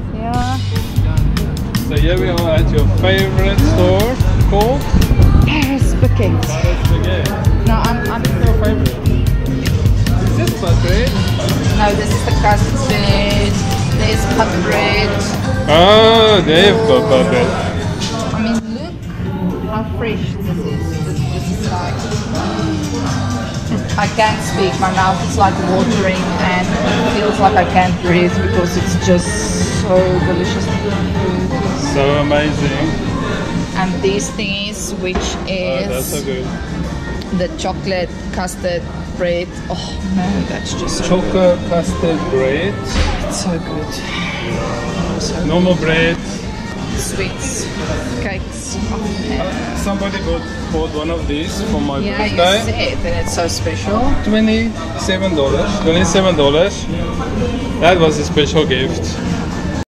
Yeah. So here we are at your favorite store called Paris Baguette. Paris Baguette. No, I'm Your favorite? Is this butter? No, this is the custard. There's put bread. Oh, they've got butter. I mean, look how fresh this is. This is like, I can't speak. My mouth is like watering and it feels like I can't breathe because it's just so delicious. So amazing. And these things, which Oh, that's so is good. the chocolate custard bread. Oh man, that's just so Chocolate custard bread. it's so good. So Normal bread. sweets, cakes. Oh man. Somebody bought one of these for my Yeah, you birthday. said that it's so special. $27. $27. That was a special gift.